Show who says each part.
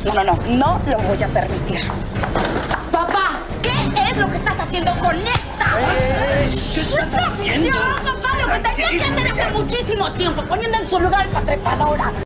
Speaker 1: No lo voy a permitir. Papá, ¿qué es lo que estás haciendo con esta?
Speaker 2: ¿Qué estás haciendo?
Speaker 1: Yo, papá, lo que tenía que hacer hace muchísimo tiempo, poniendo en su lugar esta trepadora.